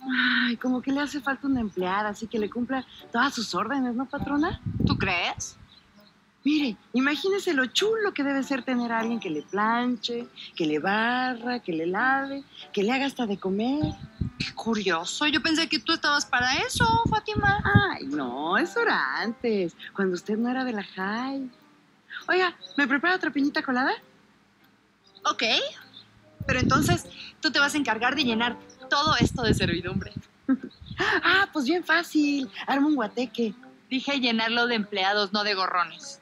Ay, como que le hace falta una empleada, así que le cumpla todas sus órdenes, ¿no, patrona? ¿Tú crees? Mire, imagínese lo chulo que debe ser tener a alguien que le planche, que le barra, que le lave, que le haga hasta de comer. Qué curioso. Yo pensé que tú estabas para eso, Fátima. Ay, no, eso era antes, cuando usted no era de la high. Oiga, ¿me prepara otra piñita colada? Ok. Pero entonces tú te vas a encargar de llenar todo esto de servidumbre. Ah, pues bien fácil, arma un guateque. Dije llenarlo de empleados, no de gorrones.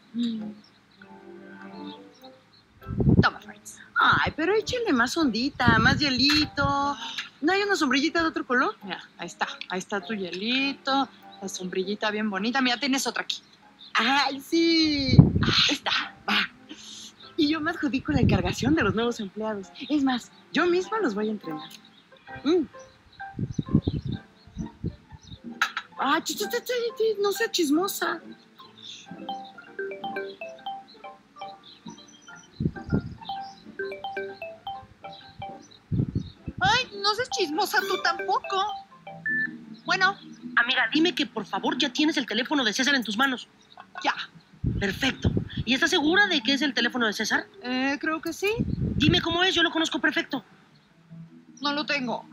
Toma, Friends. Ay, pero échenle más ondita, más hielito. ¿No hay una sombrillita de otro color? Mira, ahí está. Ahí está tu hielito, la sombrillita bien bonita. Mira, tienes otra aquí. ¡Ay, sí! Ahí está. Va. Y yo me adjudico la encargación de los nuevos empleados. Es más, yo misma los voy a entrenar. Ah, no sea chismosa. Ay, no seas chismosa tú tampoco. Bueno, Amiga, dime que por favor ya tienes el teléfono de César en tus manos. ya. Perfecto. ¿Y estás segura de que es el teléfono de César? Creo que sí. Dime cómo es, yo lo conozco perfecto. No lo tengo.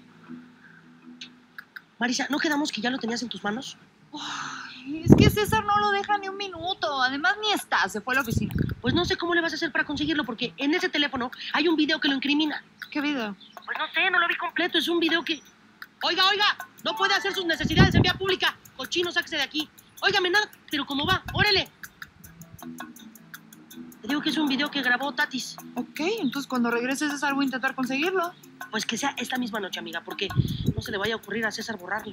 Marisa, ¿no quedamos que ya lo tenías en tus manos? Ay, es que César no lo deja ni un minuto. Además, ni está. Se fue a la oficina. Pues no sé cómo le vas a hacer para conseguirlo, porque en ese teléfono hay un video que lo incrimina. ¿Qué video? Pues no sé, no lo vi completo, es un video que... Oiga, no puede hacer sus necesidades en vía pública. Cochino, sáquese de aquí. Óigame, nada, pero ¿cómo va? ¡Órale! Te digo que es un video que grabó Tatis. Ok, entonces cuando regreses César voy a intentar conseguirlo. Pues que sea esta misma noche, amiga, porque no se le vaya a ocurrir a César borrarlo.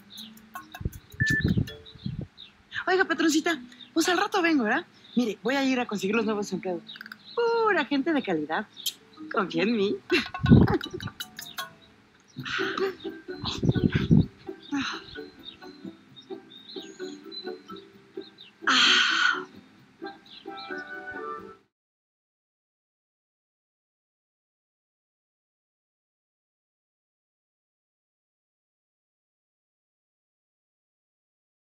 Oiga, patroncita, pues al rato vengo, ¿verdad? Mire, voy a ir a conseguir los nuevos empleados. Pura gente de calidad. Confía en mí.